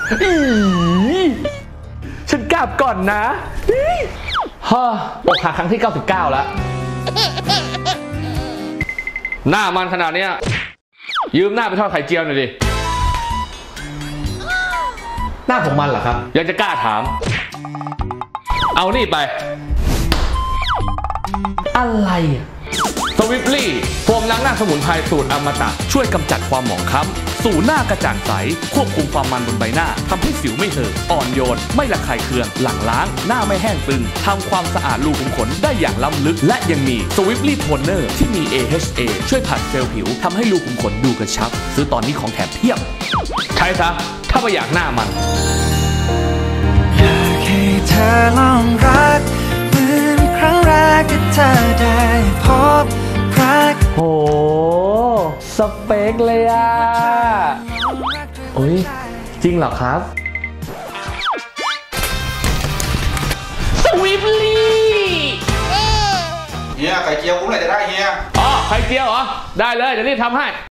ฉันกลับก่อนนะอกหักครั้งที่99แล้วหน้ามันขนาดนี้ยืมหน้าไปทอดไข่เจียวหน่อยดิหน้าผมมันเหรอครับยังจะกล้าถามเอานี่ไปอะไรสวิปลี่โฟมล้างหน้าสมุนไพรสูตรอมตะช่วยกำจัดความหมองคล้ำสู่หน้ากระจ่างใสควบคุมความมันบนใบหน้าทำให้สิวไม่เห่อะอ่อนโยนไม่ระคายเคืองหลังล้างหน้าไม่แห้งตึงทำความสะอาดรูขุมขนได้อย่างล้ำลึกและยังมีสวิปลี่โทนเนอร์ที่มี AHA ช่วยผัดเซลล์ผิวทำให้รูขุมขนดูกระชับซื้อตอนนี้ของแถมเพียบใช้ซะถ้าไม่อยากหน้ามันอยากให้เธอลองรักเหมือนครั้งแรกที่เธอได้พบรักโหสเปคเลยอ่ะโอ้ยจริงเหรอครับสวิปลี่เฮียไข่เจียวคุ้มเลยจะได้เฮียอ๋อไข่เจียวเหรอได้เลยเดี๋ยวรีบทำให้